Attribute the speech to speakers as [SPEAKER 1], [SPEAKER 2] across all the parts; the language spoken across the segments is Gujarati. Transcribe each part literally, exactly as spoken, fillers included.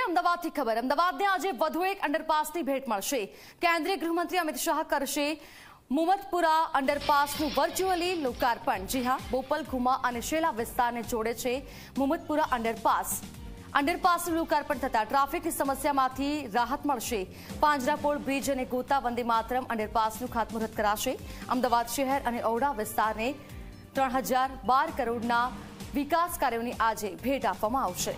[SPEAKER 1] અમદાવાદથી ખબર અમદાવાદને આજે વધુ એક અંડરપાસની ભેટ મળશે। કેન્દ્રીય ગૃહમંત્રી અમિત શાહ કરશે મુમતપુરા અંડરપાસનું વર્ચ્યુઅલી લોકાર્પણ। જી હા, બોપલ, ઘુમા અને શેલા વિસ્તારને જોડે છે મુમતપુરા અંડરપાસ। અંડરપાસનું લોકાર્પણ થતા ટ્રાફિકની સમસ્યામાંથી રાહત મળશે। પાંજરાપોળ બ્રિજ અને ગોતા વંદે માતરમ અંડરપાસનું ખાતમુહૂર્ત કરાશે। અમદાવાદ શહેર અને ઔડા વિસ્તારને ત્રણ હજાર બાર કરોડના વિકાસ કાર્યોની આજે ભેટ આપવામાં આવશે।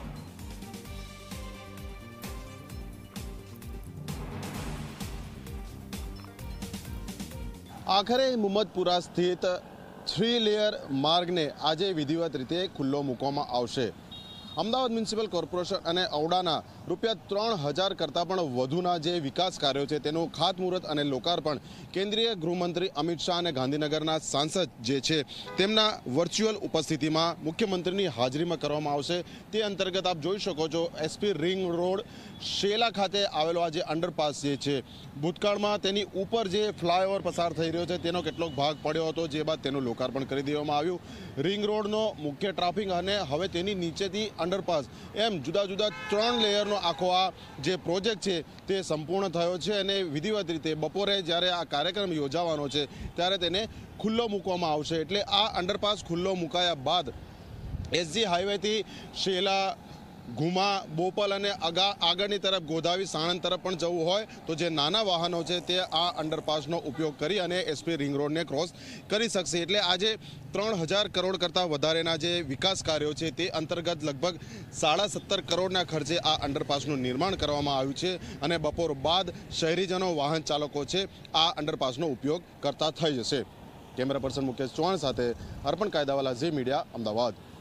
[SPEAKER 2] આખરે મુમતપુરા સ્થિત થ્રી લેયર માર્ગને આજે વિધિવત રીતે ખુલ્લો મૂકવામાં આવશે। અમદાવાદ મ્યુનિસિપલ કોર્પોરેશન અને ઔડાના રૂપિયા ત્રણ હજાર કરતાં પણ વધુના જે વિકાસ કાર્યો છે તેનું ખાતમુહૂર્ત અને લોકાર્પણ કેન્દ્રીય ગૃહમંત્રી અમિત શાહ અને ગાંધીનગરના સાંસદ જે છે તેમના વર્ચ્યુઅલ ઉપસ્થિતિમાં મુખ્યમંત્રીની હાજરીમાં કરવામાં આવશે। તે અંતર્ગત આપ જોઈ શકો છો એસપી રિંગ રોડ શેલા ખાતે આવેલો આ જે અંડરપાસ જે છે ભૂતકાળમાં તેની ઉપર જે ફ્લાયઓવર પસાર થઈ રહ્યો છે તેનો કેટલોક ભાગ પડ્યો હતો, જે બાદ તેનું લોકાર્પણ કરી દેવામાં આવ્યું। રિંગ રોડનો મુખ્ય ટ્રાફિક અને હવે તેની નીચેથી અંડરપાસ એમ જુદા જુદા ત્રણ લેયરનો આખો આ જે પ્રોજેક્ટ છે તે સંપૂર્ણ થયો છે અને વિધિવત રીતે બપોરે જ્યારે આ કાર્યક્રમ યોજાવાનો છે ત્યારે તેને ખુલ્લો મૂકવામાં આવશે। એટલે આ અંડરપાસ ખુલ્લો મુકાયા બાદ એસજી હાઈવેથી શેલા, ઘુમા, બોપલ અને આગળની તરફ ગોધાવી સાણંદ તરફ પણ જવું હોય તો જે નાના વાહનો છે તે આ અંડરપાસનો ઉપયોગ કરી અને એસપી રિંગ રોડને ક્રોસ કરી શકશે। એટલે આજે ત્રણ હજાર કરોડ કરતાં વધારેના જે વિકાસ કાર્યો છે તે અંતર્ગત લગભગ સાડા સત્તર કરોડના ખર્ચે આ અંડરપાસનું નિર્માણ કરવામાં આવ્યું છે અને બપોર બાદ શહેરીજનો, વાહન ચાલકો છે આ અંડરપાસનો ઉપયોગ કરતા થઈ જશે। કેમેરા પર્સન મુકેશ ચૌહાણ સાથે અર્પણ કાયદાવાલા, ઝી મીડિયા, અમદાવાદ।